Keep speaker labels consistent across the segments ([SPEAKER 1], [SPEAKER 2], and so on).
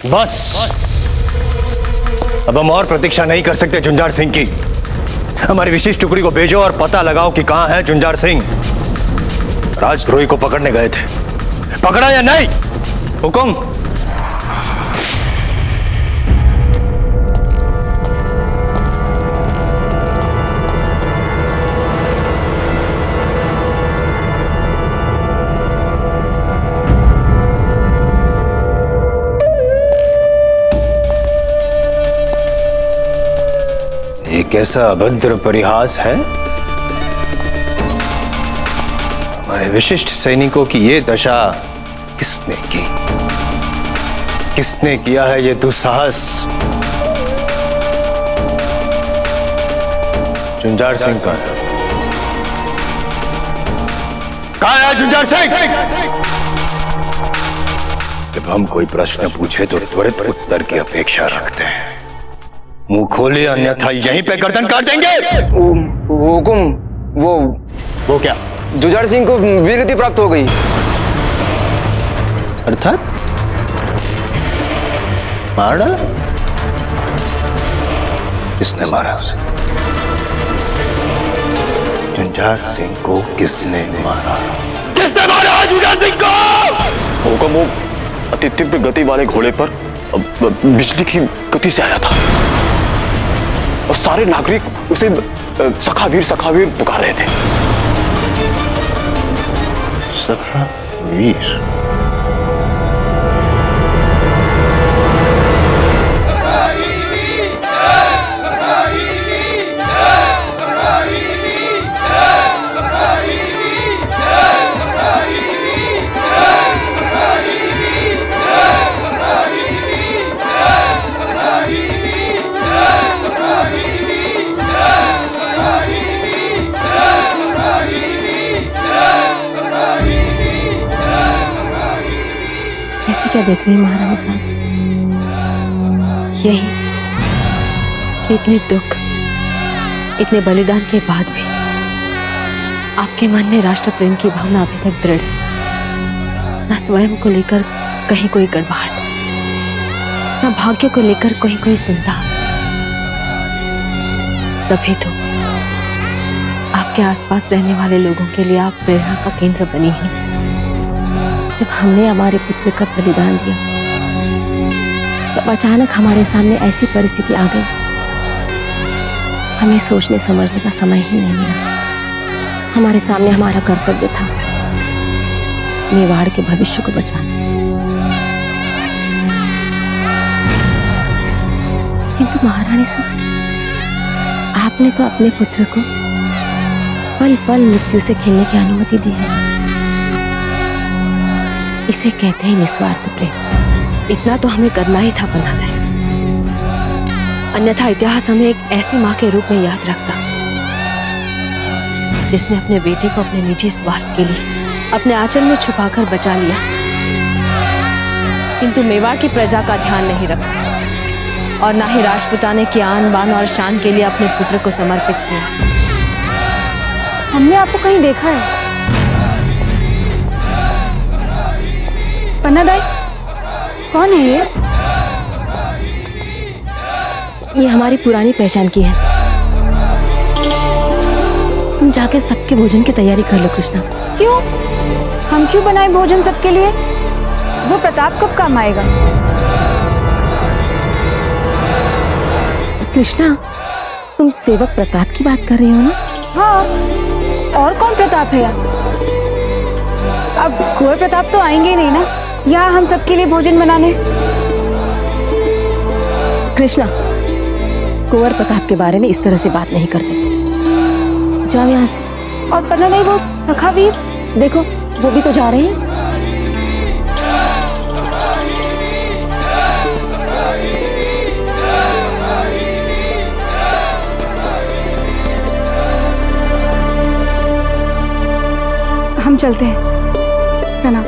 [SPEAKER 1] बस अब हम और प्रतीक्षा नहीं कर सकते झुंझार सिंह की। हमारी विशेष टुकड़ी को भेजो और पता लगाओ कि कहां है झुंझार सिंह। राजद्रोही को पकड़ने गए थे, पकड़ा या नहीं? हुकुम। ये कैसा अभद्र परिहास है? हमारे विशिष्ट सैनिकों की ये दशा किसने की? किसने किया है ये दुस्साहस? झुंझार सिंह कहाँ है? कहाँ है झुंझार सिंह? जब हम कोई प्रश्न पूछे तो त्वरित उत्तर की अपेक्षा रखते हैं। मुंह खोले अन्यथा यहीं पे गर्दन काट देंगे।
[SPEAKER 2] हुकुम। वो क्या? झुंझार सिंह को वीरगति प्राप्त हो गई।
[SPEAKER 1] अर्थात मार डाला? किसने मारा उसे? झुंझार सिंह को किसने मारा? किसने मारा झुंझार सिंह को?
[SPEAKER 3] हुकुम, वो अति तीव्र गति वाले घोड़े पर बिजली की गति से आया था और सारे नागरिक उसे सखावीर पुकार रहे थे।
[SPEAKER 1] सखावीर?
[SPEAKER 4] क्या देख रही महारानी साहब? यही कि इतने दुख, इतने बलिदान के बाद भी आपके मन में राष्ट्र प्रेम की भावना अभी तक दृढ़ है। न स्वयं को लेकर कहीं कोई गड़बड़ाहट, न भाग्य को लेकर कहीं कोई चिंता। तभी तो आपके आसपास रहने वाले लोगों के लिए आप प्रेरणा का केंद्र बनी हैं। जब हमने हमारे पुत्र का बलिदान दिया तब अचानक हमारे सामने ऐसी परिस्थिति आ गई, हमें सोचने समझने का समय ही नहीं मिला। हमारे सामने हमारा कर्तव्य था मेवाड़ के भविष्य को बचाना, किंतु महारानी साहब, आपने तो अपने पुत्र को पल पल मृत्यु से खेलने की अनुमति दी है। इसे कहते हैं निस्वार्थ प्रेम। इतना तो हमें करना ही था बनाते, अन्यथा इतिहास हमें एक ऐसी मां के रूप में याद रखता जिसने अपने बेटे को अपने निजी स्वार्थ के लिए अपने आंचल में छुपाकर बचा लिया, किंतु मेवाड़ की प्रजा का ध्यान नहीं रखा और ना ही राजपुताने की आन बान और शान के लिए अपने पुत्र को समर्पित किया।
[SPEAKER 5] हमने आपको कहीं देखा है? पन्नादाई, कौन है
[SPEAKER 4] ये हमारी पुरानी पहचान की है। तुम जाके सबके भोजन की तैयारी कर लो कृष्णा।
[SPEAKER 5] क्यों? हम क्यों बनाए भोजन सबके लिए? वो प्रताप कब काम आएगा?
[SPEAKER 4] कृष्णा, तुम सेवक प्रताप की बात कर रही हो ना?
[SPEAKER 5] हाँ, और कौन प्रताप है? अब कुंवर प्रताप तो आएंगे ही नहीं ना यहाँ हम सबके लिए भोजन बनाने।
[SPEAKER 4] कृष्णा, कुंवर प्रताप के बारे में इस तरह से बात नहीं करते। जाओ यहाँ से।
[SPEAKER 5] और पन्ना नहीं, वो सखावीर
[SPEAKER 4] देखो, वो भी तो जा रहे हैं।
[SPEAKER 5] हम चलते हैं। प्रणाम।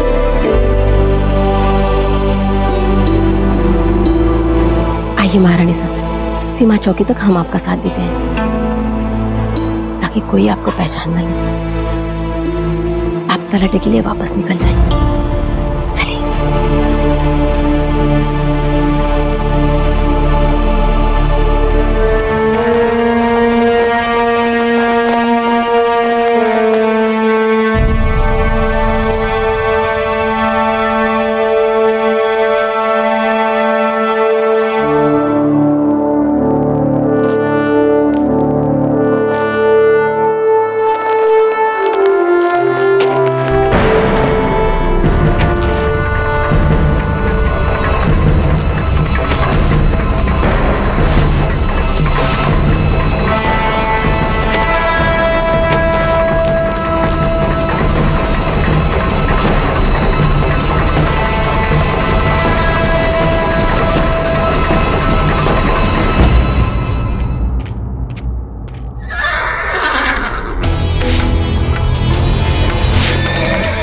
[SPEAKER 4] आइए महारानी साहब, सीमा चौकी तक हम आपका साथ देते हैं ताकि कोई आपको पहचान न ले। आप तलहटे के लिए वापस निकल जाएं। चलिए।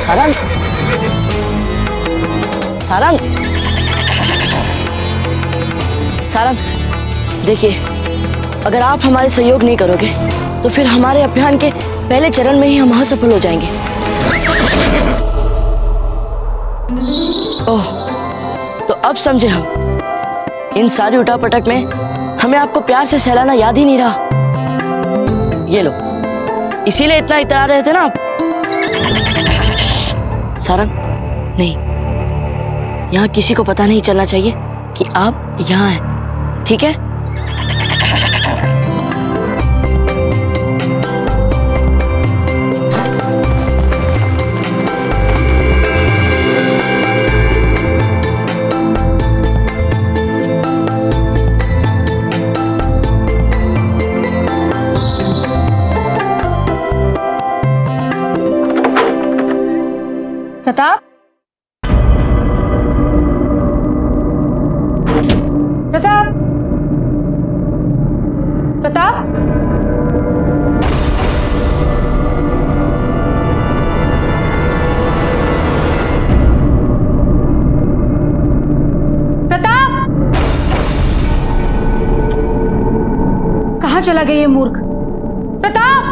[SPEAKER 6] सारंग, सारंग, सारंग, देखिए, अगर आप हमारे सहयोग नहीं करोगे तो फिर हमारे अभियान के पहले चरण में ही हम असफल हो जाएंगे। ओह, तो अब समझे हम। इन सारी उठापटक में हमें आपको प्यार से सहलाना याद ही नहीं रहा। ये लो, इसीलिए इतना इतरा रहे थे ना आप। सारंग, नहीं, यहाँ किसी को पता नहीं चलना चाहिए कि आप यहाँ हैं, ठीक है?
[SPEAKER 5] प्रताप, प्रताप, प्रताप, प्रताप, कहाँ चला गया ये मूर्ख? प्रताप,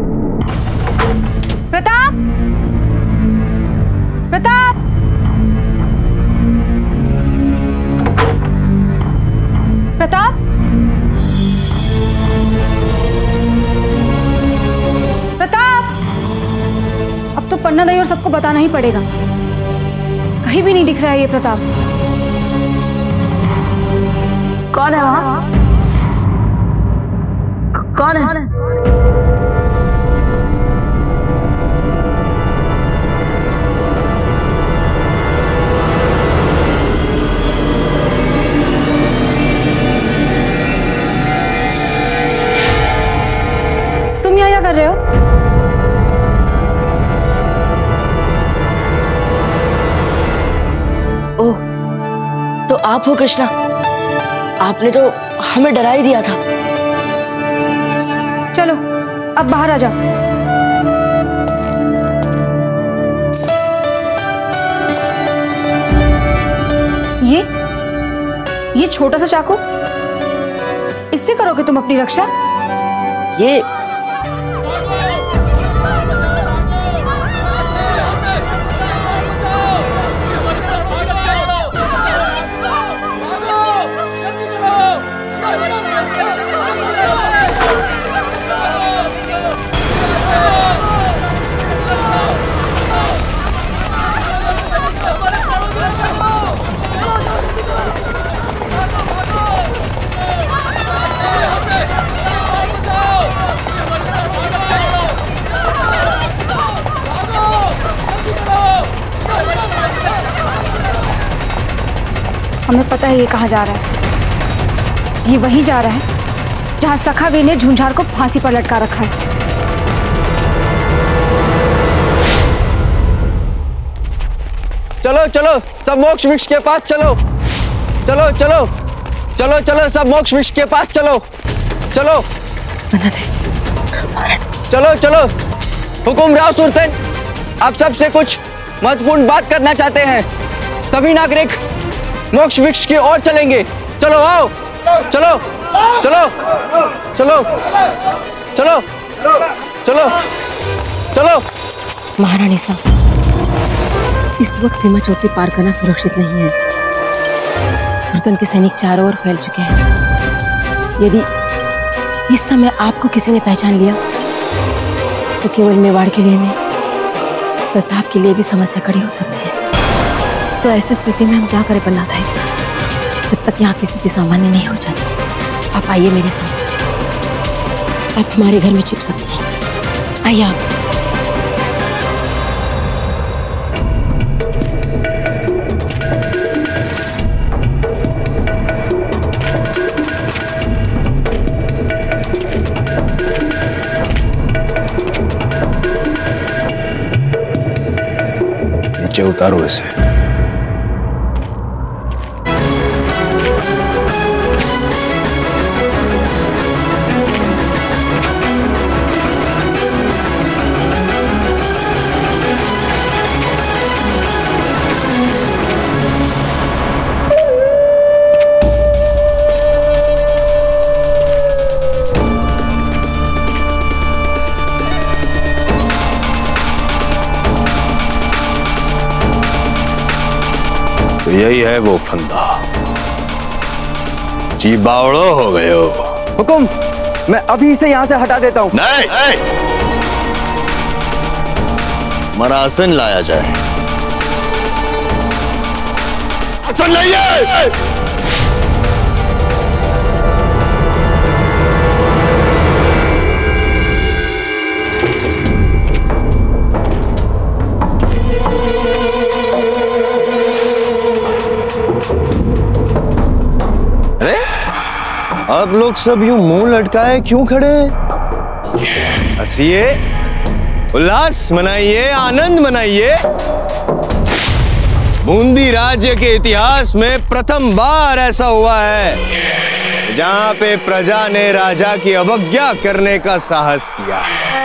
[SPEAKER 5] प्रताप, प्रताप, प्रताप, प्रताप, अब तो पन्ना दई और सबको बताना ही पड़ेगा। कहीं भी नहीं दिख रहा है ये प्रताप।
[SPEAKER 6] कौन है वहां? कौन है?
[SPEAKER 5] तुम यहाँ क्या कर रहे हो?
[SPEAKER 6] ओह, तो आप हो कृष्णा। आपने तो हमें डरा ही दिया था।
[SPEAKER 5] चलो अब बाहर आ जाओ। ये छोटा सा चाकू, इससे करोगे तुम अपनी रक्षा?
[SPEAKER 6] ये
[SPEAKER 5] हमें पता है ये कहाँ जा रहा है। ये वहीं जा रहा है जहाँ सखा वीर ने झुंझार को फांसी पर लटका रखा है।
[SPEAKER 2] चलो चलो सब मोक्ष वृक्ष के पास चलो। चलो चलो चलो चलो सब मोक्ष वृक्ष के पास चलो। चलो चलो चलो। हुकुम राव सुल्तान, आप सबसे कुछ महत्वपूर्ण बात करना चाहते हैं। सभी नागरिक मोक्ष वृक्ष की ओर चलेंगे। चलो आओ। चलो चलो चलो चलो चलो चलो।
[SPEAKER 4] महारानी साहब, इस वक्त सीमा चौकी पार करना सुरक्षित नहीं है। सुल्तान के सैनिक चारों ओर फैल चुके हैं। यदि इस समय आपको किसी ने पहचान लिया तो केवल मेवाड़ के लिए नहीं, प्रताप के लिए भी समस्या खड़ी हो सकती है। तो ऐसी स्थिति में हम क्या करें पन्ना भाई, जब तक यहाँ की स्थिति सामान्य नहीं हो जाती। आप आइए मेरे साथ, आप हमारे घर में छिप सकते हैं। आइए आप।
[SPEAKER 1] नीचे उतारो इसे। यही है वो फंदा। जी बावड़ो हो गए हो।
[SPEAKER 2] हुकुम, मैं अभी इसे यहाँ से हटा देता हूँ।
[SPEAKER 1] नहीं, मरासन लाया जाए। आसन लाइए।
[SPEAKER 2] आप लोग सब यूं मुंह लटकाए क्यों खड़े हैं?
[SPEAKER 7] हंसिए, उल्लास मनाइए, आनंद मनाइए। बूंदी राज्य के इतिहास में प्रथम बार ऐसा हुआ है जहां पे प्रजा ने राजा की अवज्ञा करने का साहस किया।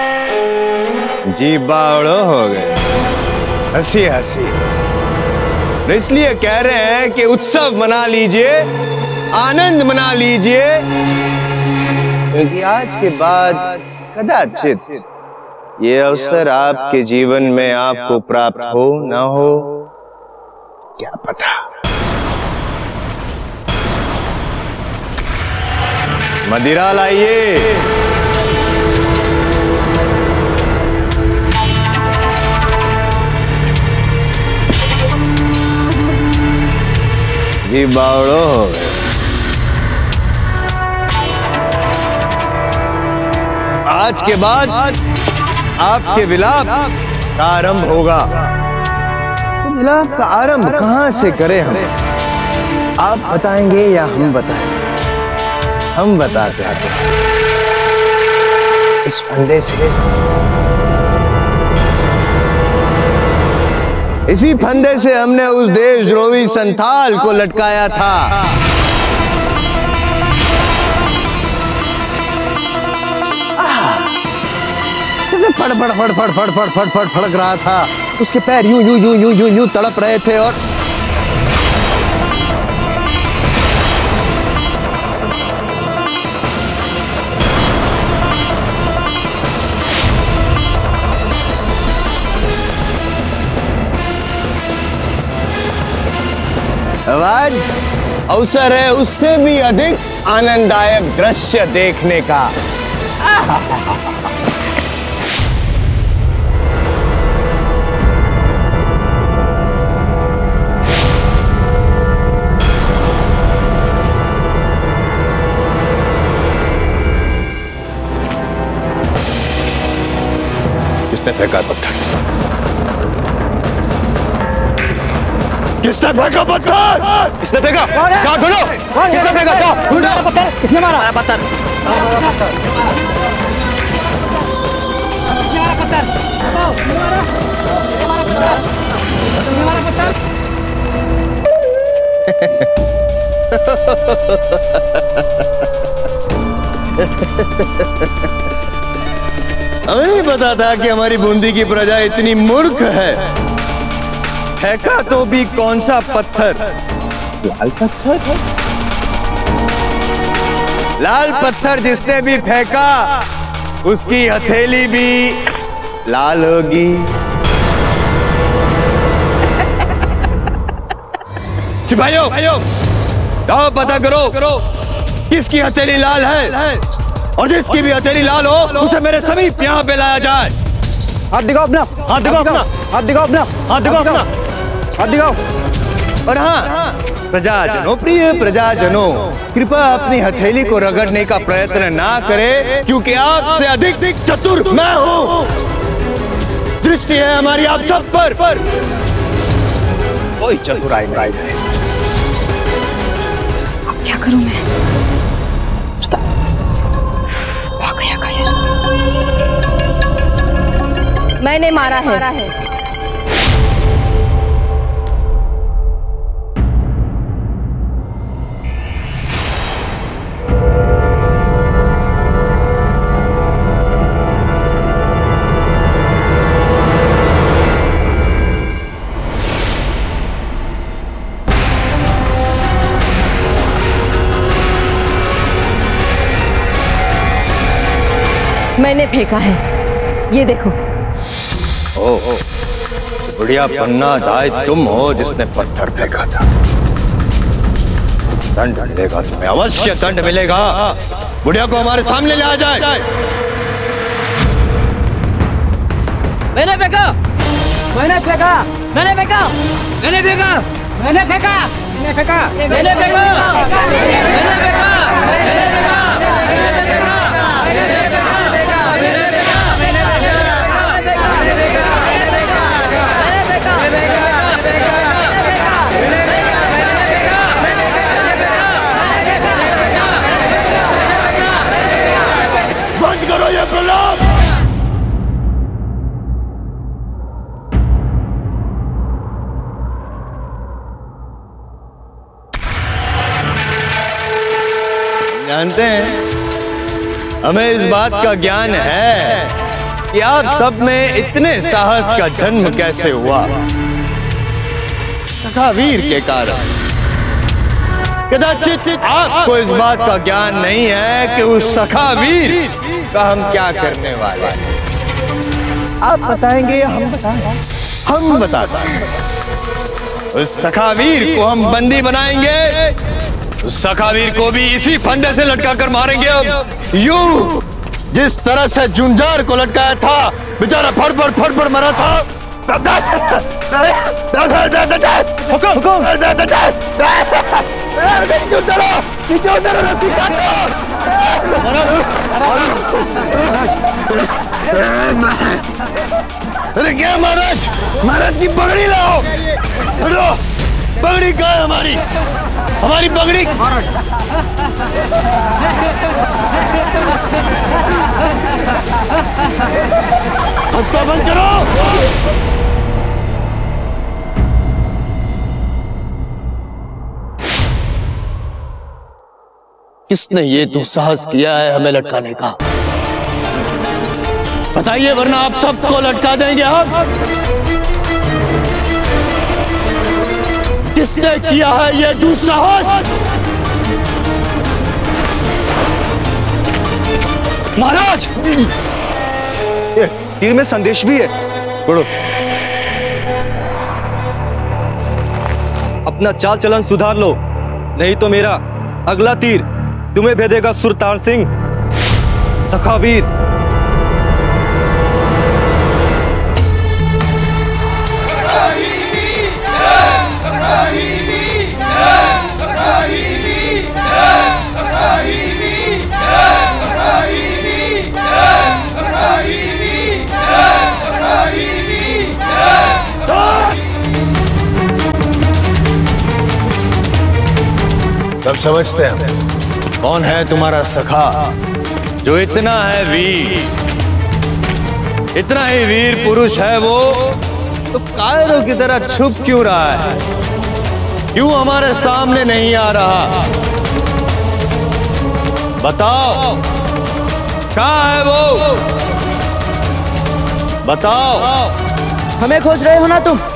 [SPEAKER 7] जी बावड़ो हो गए। हंसिए हंसिए। इसलिए कह रहे हैं कि उत्सव मना लीजिए, आनंद मना लीजिए, क्योंकि आज के बाद कदाचित ये अवसर आपके जीवन में आपको प्राप्त हो ना हो, क्या पता। मदिरा लाइए। जी बावड़ो हो गए। आज के बाद आपके विलाप का आरंभ होगा। तो विलाप का आरंभ कहां से करें हम? आप बताएंगे या हम बताएं? हम बताते हैं। इस फंदे से, इसी फंदे से हमने उस देशद्रोही संथाल को लटकाया था। फड़ फड़ फड़ फड़ फड़ फड़ फड़ फड़ फड़क रहा था। उसके पैर यूं यूं यूं यूं यूं यूं तड़प रहे थे और आज अवसर है उससे भी अधिक आनंददायक दृश्य देखने का।
[SPEAKER 1] किसने फेंका पत्थर? किसने फेंका पत्थर? किसने फेंका? जाओ ढूंढो। किसने फेंका? जाओ ढूंढो।
[SPEAKER 6] पत्थर किसने मारा? पत्थर।
[SPEAKER 7] हमें नहीं पता था कि हमारी बूंदी की प्रजा इतनी मूर्ख है। फेंका तो भी कौन सा पत्थर? लाल पत्थर। लाल पत्थर जिसने भी फेंका उसकी हथेली भी लाल होगी। सिपाहियों, जाओ पता करो किसकी हथेली लाल है, और जिसकी भी हथेली लाल हो उसे मेरे समीप यहाँ पे लाया जाए।
[SPEAKER 2] हाथ दिखाओ अपना, हाथ दिखाओ अपना, हाथ दिखाओ अपना, हाथ दिखाओ अपना, हाथ दिखाओ।
[SPEAKER 7] और हाँ, प्रजाजनों, प्रिय प्रजाजनों, कृपया अपनी हथेली को रगड़ने का प्रयत्न ना करें, क्योंकि आपसे अधिक चतुर मैं हूँ। दृष्टि है हमारी आप सब पर। कोई चतुराई नहीं।
[SPEAKER 4] अब क्या करूं मैं? मैंने मारा है। मैंने फेंका है, ये देखो।
[SPEAKER 1] बुढ़िया पन्ना दाई तुम हो जिसने पत्थर फेंका था। दंड मिलेगा तुम्हें, अवश्य दंड मिलेगा। बुढ़िया को हमारे सामने ले आ जाए।
[SPEAKER 6] मैंने फेंका, मैंने फेंका, मैंने फेंका, मैंने फेंका, मैंने फेंका, मैंने फेंका, मैंने फेंका, मैंने फेंका,
[SPEAKER 1] बंद करो ये प्रलाप। जानते हैं, हमें इस बात का ज्ञान है कि आप सब में इतने साहस का जन्म कैसे हुआ। सखावीर के कारण। कदाचित आपको इस बात का ज्ञान नहीं है कि उस सखावीर का हम क्या करने वाले हैं। आप बताएंगे या हम बताएंगे? हम बताते हैं। उस सखावीर को हम बंदी बनाएंगे। उस सखावीर को भी इसी फंदे से लटका कर मारेंगे हम। यूं जिस तरह से जुंजार को लटकाया था, बेचारा फड़ मरा था। रस्सी काटो। अरे क्या महाराज, महाराज की पगड़ी लाओ। पगड़ी कहाँ है हमारी? हमारी पगड़ी। हंसना बंद करो। किसने ये दुस्साहस किया है हमें लटकाने का? बताइए, वरना आप सबको लटका देंगे हम। किसने किया है ये दुस्साहस?
[SPEAKER 2] महाराज, तीर में संदेश भी है।
[SPEAKER 1] पढ़ो।
[SPEAKER 2] अपना चाल चलन सुधार लो, नहीं तो मेरा अगला तीर तुम्हें भेदेगा सुरतार सिंह सखावीर।
[SPEAKER 1] सब समझते हैं कौन है तुम्हारा सखा जो इतना है वीर, इतना ही वीर पुरुष है वो, तो कायरों की तरह छुप क्यों रहा है? क्यों हमारे सामने नहीं आ रहा? बताओ, कहाँ है वो? बताओ।
[SPEAKER 6] हमें खोज रहे हो ना तुम?